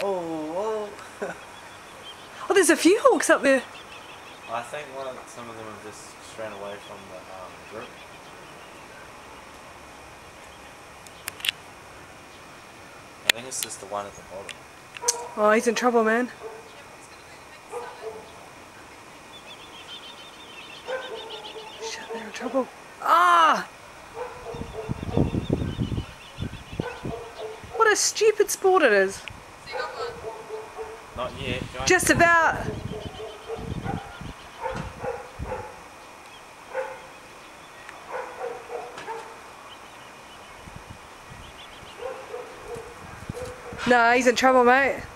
Oh, Oh, there's a few hawks up there. I think some of them have just strayed away from the group. I think it's just the one at the bottom. Oh, he's in trouble, man. Shit, they're in trouble. Ah! What a stupid sport it is. Not yet. Just about. No, he's in trouble, mate.